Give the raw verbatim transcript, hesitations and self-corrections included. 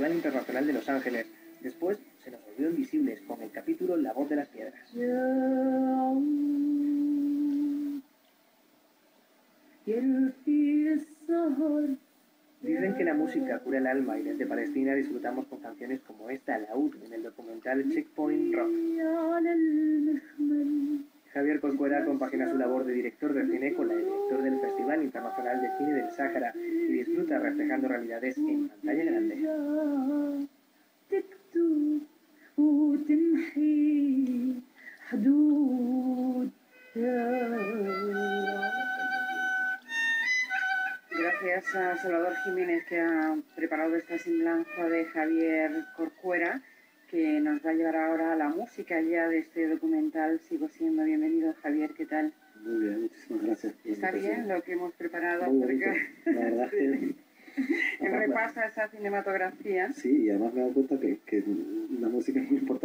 Festival Internacional de Los Ángeles. Después se nos volvió invisibles con el capítulo La voz de las piedras. Dicen que la música cura el alma y desde Palestina disfrutamos con canciones como esta, Laúd, en el documental Checkpoint Rock. Javier Corcuera compagina su labor de director de cine con la de director del Festival Internacional de Cine del Sáhara y disfruta reflejando realidades en pantalla grande. Gracias a Salvador Jiménez, que ha preparado esta semblanza de Javier Corcuera, que nos va a llevar ahora a la música ya de este documental. Sigo siendo. Bienvenido, Javier, ¿qué tal? Muy bien, muchísimas gracias. ¿Está bien lo que hemos preparado? Muy bonito, la verdad que... En repaso a esa cinematografía. Sí, y además me he dado cuenta que, que la música es muy importante.